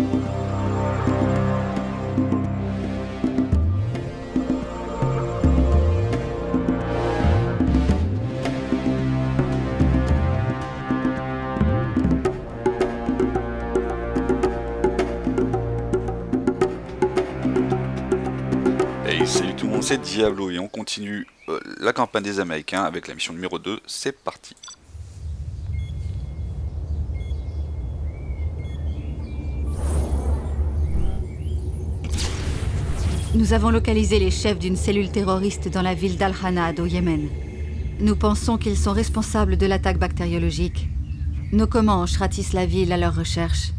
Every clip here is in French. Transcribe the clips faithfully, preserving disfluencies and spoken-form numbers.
Salut tout le monde, c'est Diablo et on continue euh, la campagne des Américains avec la mission numéro deux, c'est parti. Nous avons localisé les chefs d'une cellule terroriste dans la ville d'Al-Hanad au Yémen. Nous pensons qu'ils sont responsables de l'attaque bactériologique. Nos Comanches ratissent la ville à leur recherche.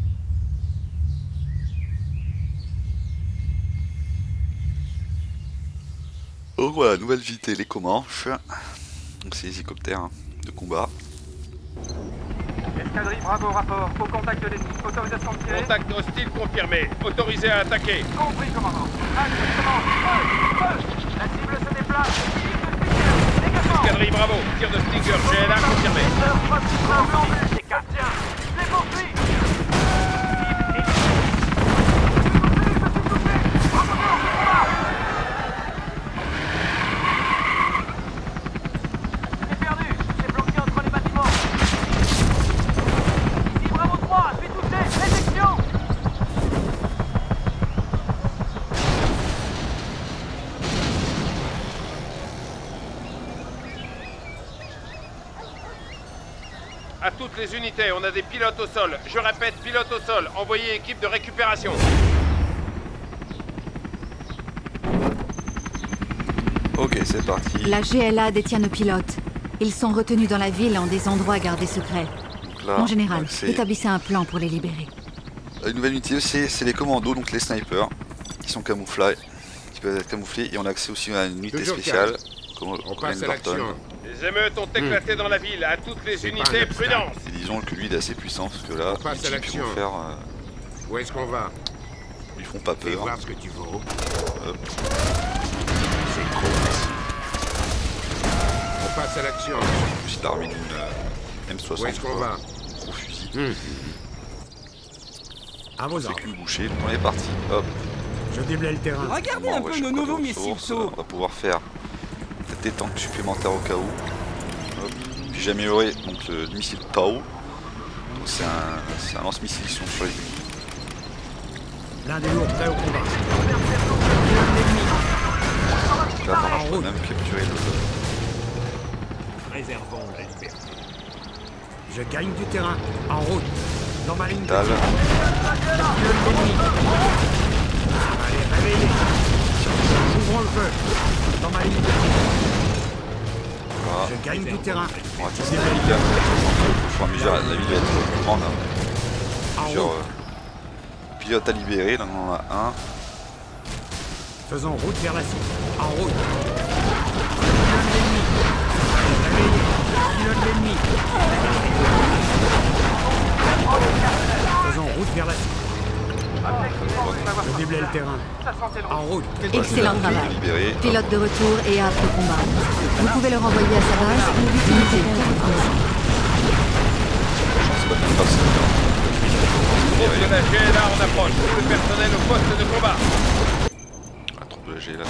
Oh voilà, nouvelle unité, les Comanches. Donc c'est les hélicoptères hein, de combat. Escadrille Bravo, rapport. Au contact d'ennemi. Autorisation de tirer. Contact hostile confirmé. Autorisé à attaquer. Compris, commandant. Allez, commence. Feu, feu. La cible se déplace. Tir de Stinger. Dégagement. Escadrille Bravo. Tir de Stinger. G L A confirmé. Les quatre. Tiens. Les poursuis. À toutes les unités, on a des pilotes au sol. Je répète, pilotes au sol. Envoyez équipe de récupération. Ok, c'est parti. La G L A détient nos pilotes. Ils sont retenus dans la ville en des endroits gardés secrets. Là, Mon général, c'est établissez un plan pour les libérer. une nouvelle unité, c'est les commandos, donc les snipers, qui sont camouflés, qui peuvent être camouflés, et on a accès aussi à une unité Toujours spéciale, comme On passe à l'action. Les émeutes ont éclaté mmh. dans la ville. À toutes les C'est unités, prudence. Et disons que lui il est assez puissant, parce que là, On passe les à types l'action. vont faire, euh, Où est-ce qu'on va? ils font pas Fais peur. voir ce que tu vaux. Hop. C'est trop facile. On passe à l'action. Plus il a remis une euh, M Où soixante, est-ce qu'on va? gros fusil. Hum. À vos C'est ordres. qu'une bouchée, on est parti. Hop. Je déblaye le terrain. Regardez Bon, un ouais, peu je nos crois nouveaux des missiles ressources, sauts. On va pouvoir faire peut-être des tanks supplémentaires au cas où. Hop. Puis j'ai amélioré donc, le, le missile Tau. C'est un, un lance-missile sur les ennemis. L'un des lourds prêts au combat. Donc là, par contre, je peux même capturer le. Réservons la liberté. Je gagne du terrain. En route. Dans ma ligne de Tal. tir. Allez, réveillez. Ouvrons le feu. Dans ma ligne de tir. Voilà. Je gagne du terrain. On va tester la ville. Au fur et à mesure, la ville va être grande. En Plusieurs route. euh, pilotes à libérer. Là, on en a un. Faisons route vers la cible. En route. Pilote l'ennemi. Allez, réveillez. Pilote l'ennemi. Faisons route vers la cible. Je déblaye le terrain. En route. Excellent travail. Libéré. Pilote de retour et apte au combat. Vous pouvez le renvoyer à sa base ou l'utiliser pour votre mission. Je pense pas qu'on fasse ça. Groupe de la G L A en approche. Tout le personnel au poste de combat. La troupe de la G là.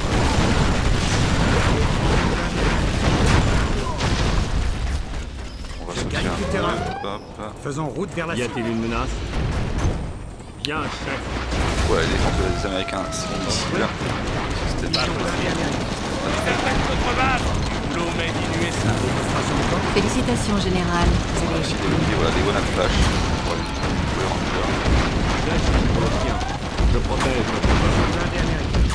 On va sauter gagne du terrain. un peu. Hop. Faisons route vers la Y cible. a-t-il une menace? Bien, chef. Ouais, les défenses des Américains, c'est bon ici là. Système. Attaque notre base. L'eau made in U S A. Félicitations, général. On a aussi débloqué voilà, les One Flash. Pour les joueurs en joueur. J'agis pour le tien. Je protège notre base. Blindé américain.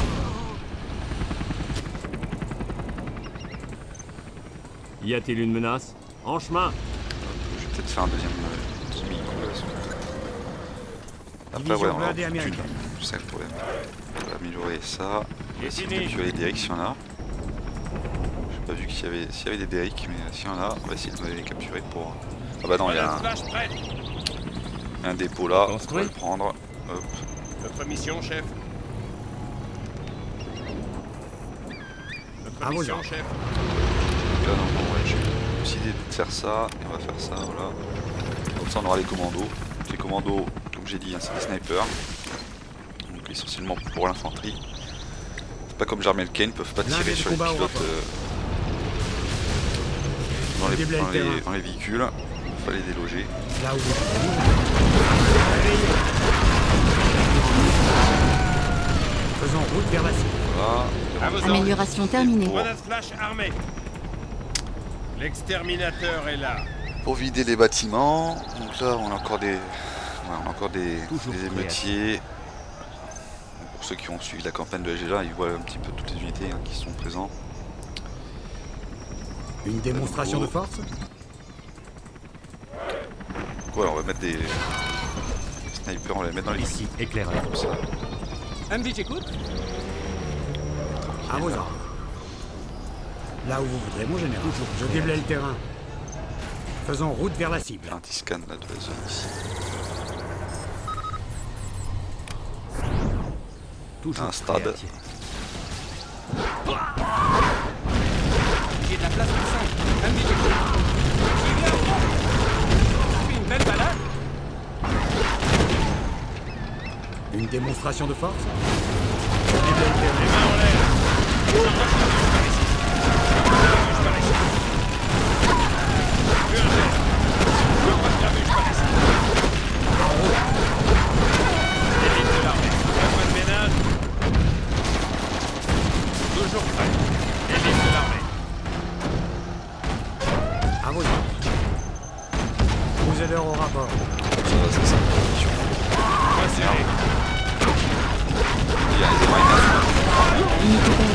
Y a-t-il une menace? En chemin. Je vais peut-être faire un deuxième euh, deuxième coup là. Après, Division ouais, on a blindée aucune. américaine. C'est ça le problème. On va améliorer ça. On va essayer de Fini. capturer les Derricks s'il y en a. J'ai pas vu qu'il y avait, s'il y avait des Derricks, mais s'il y en a, on va essayer de les capturer pour. Ah bah non, il y a un, Flash prête. un dépôt là, on va Construit. le prendre. Hop. Notre mission, chef. Notre À vos mission, ordres. chef. Là, non, bon, ouais, j'ai décidé de faire ça, et on va faire ça, voilà. Comme ça, on aura les commandos. Les commandos, comme j'ai dit, hein, c'est des snipers. essentiellement pour l'infanterie. C'est pas comme Jarmel Kane, ils peuvent pas tirer sur les pilotes euh, dans, les, dans, les, dans les véhicules. Il faut les déloger. Là où faisons route vers la cible. Voilà. Amélioration terminée. Grenade flash armée. L'exterminateur est là. Pour vider les bâtiments, donc là on a encore des, ouais, on a encore des, des émeutiers. Donc pour ceux qui ont suivi la campagne de la G L A, ils voient un petit peu toutes les unités hein, qui sont présentes. Une démonstration oh. de force. Donc voilà, on va mettre des, des snipers, on va les mettre dans les Ici, éclaireur. comme ça. M D, j'écoute. À vos ordres. Là où vous voudrez, mon général. Je déblaye le terrain. Faisons route vers la cible. Un petit scan là, de la zone ici. Toujours Un stade. prêt à tirer. J'ai de la place pour cinq. M D, j'écoute. J'y vais à fond. Ça fait une belle balade. Une démonstration de force. Je déblaye le terrain. Les mains en l'air. Élite de l'armée. Un point de ménage. Toujours prêt. Élite de l'armée. À vos ordres. Vous êtes au rapport. Ça va, c'est ça. Point serré. Il y a des miners. Unité perdue.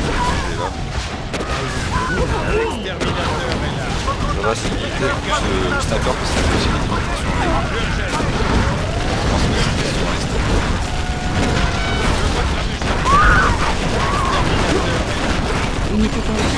L'exterminateur est là. Ça va, c'est limité. Ce sniper parce qu'il y a aussi des unités sur les. Je pense que c'est sur les stades. Unité perdue.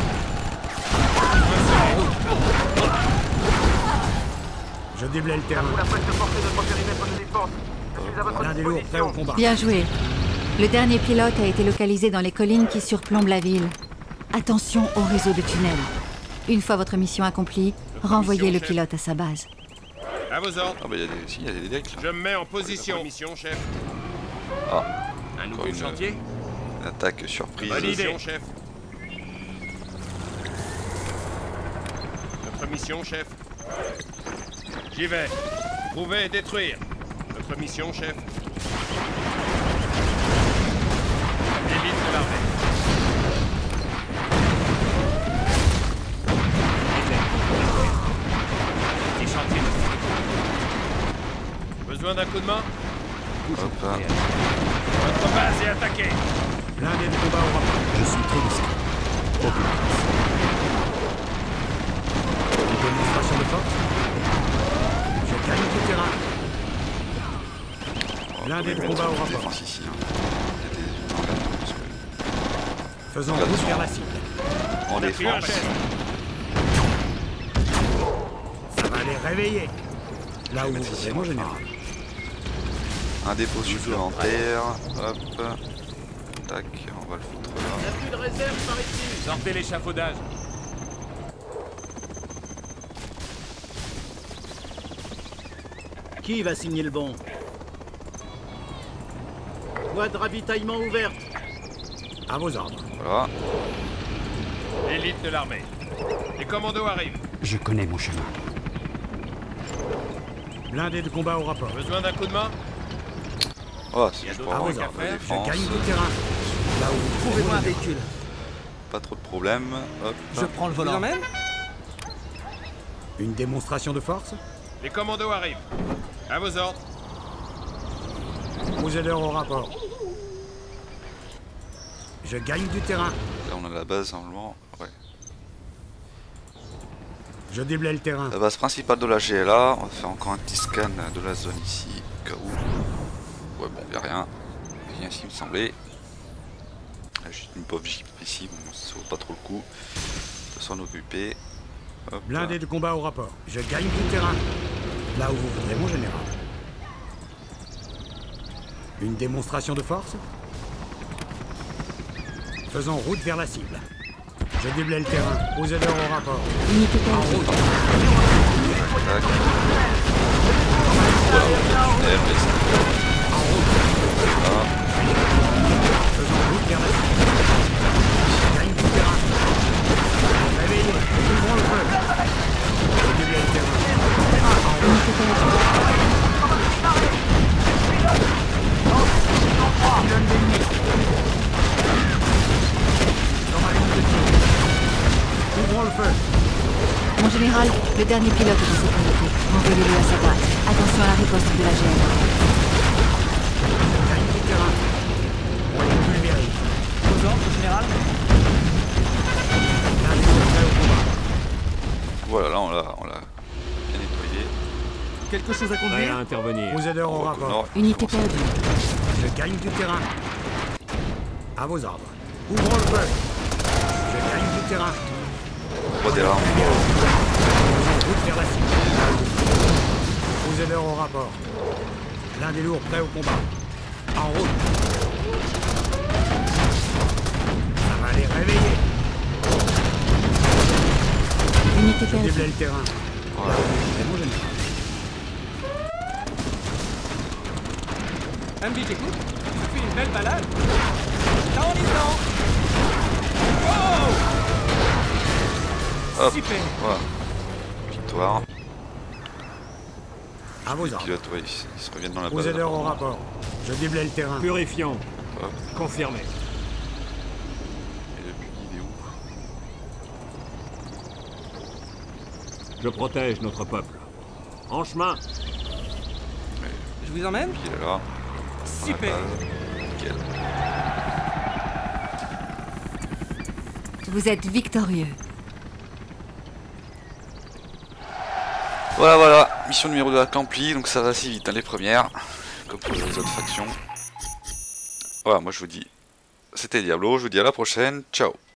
Je déblaye le terrain. La faites de porter notre périmètre de défense. Je suis à votre L'un des lourds prêts au disposition. combat. Bien joué. Le dernier pilote a été localisé dans les collines qui surplombent la ville. Attention au réseau de tunnels. Une fois votre mission accomplie, renvoyez mission, le chef. pilote à sa base. À vos ordres. Ah bah il y a des, si, il y a des decks là. Je me mets en position. Mission, chef. Ah, Un encore nouveau une, chantier. une attaque surprise. Mission, chef. Notre mission, chef. J'y vais. Trouver et détruire. Notre mission, chef. Élite de l'armée. Des chantiers. Besoin d'un coup de main? Hop, hein. Votre base est attaquée. L'un des combats au rapport. Je suis très discret. Aucune trace. Une démonstration de force. Je gagne du terrain. L'un des mettre combats au en rapport. défense ici. Hein. Il y a des unités parce que Faisons Regardez route son- vers la cible. en Appuyez un défense. chef. Ça va les réveiller. Là où vous mettre ici, voudrez, mon général. Un dépôt supplémentaire. Hop. Tac, on va le foutre là. Plus de réserve par ici. Sortez l'échafaudage. Qui va signer le bon? Voie de ravitaillement ouverte. À vos ordres. Voilà. Élite de l'armée. Les commandos arrivent. Je connais mon chemin. Blindé de combat au rapport. Besoin d'un coup de main? Oh, c'est Il y a juste d'autres pour avoir trucs un à peu de faire. Je défense. gagne du terrain. Là où vous voudrez, Trouvez-moi mon un général. véhicule. Pas trop de problèmes. Hop. prends le volant. Une démonstration de force. Les commandos arrivent. À vos ordres. Vous êtes au rapport. Je gagne du terrain. Là on a la base normalement. Ouais. Je déblaye le terrain. La base principale de la G L A. On va faire encore un petit scan de la zone ici. Au cas où. Ouais bon, y a rien. Rien s'il me semblait. Là, juste une pauvre jeep ici. Bon, ça vaut pas trop le coup de s'en occuper. Hop. Blindé de combat au rapport. Je gagne du terrain. Là où vous voudrez, mon général. Une démonstration de force. Faisons route vers la cible. Je déblaye le terrain. Aux aideurs au rapport. Unité perdue. Tac. Voilà, on a le tunnel, mais c'est- Voilà. Général, le dernier pilote est en sécurité. Envoyez-le à sa base. Attention à la riposte de la G M. Gagne du terrain. Moyen pulvérise. Vos ordres, général. L'un des lourds prêt au combat. Voilà, là on l'a on l'a bien nettoyé. Quelque chose à Prêt à conduire? intervenir. Crusader au On va au rapport. nord. Unité perdue. Je gagne du terrain. À vos ordres. Ouvrons le feu. Je gagne du terrain. Trois des larmes. Faisons route vers la cible. Crusader au rapport. L'un des lourds prêt au combat. En route. Ça va les réveiller. Unité Je perdue. déblaye le terrain. Voilà. C'est mon général. M B, j'écoute. Tu fais une belle balade. T'as enlisant. Wow! Hop. Super. Voilà. Victoire. À vos ordres. Pilote, ouais, ils, ils se reviennent dans la base. Crusader au rapport. Je déblaye le terrain. Purifiant. Hop. Confirmé. Et le puits, il est où? Je protège notre peuple. En chemin. Je vous emmène? Il est là. Super. Nickel. Vous êtes victorieux. Voilà, voilà. Mission numéro deux accomplie. Donc ça va assez vite, hein, les premières. Comme pour les autres factions. Voilà, moi je vous dis. C'était Diablo. Je vous dis à la prochaine. Ciao.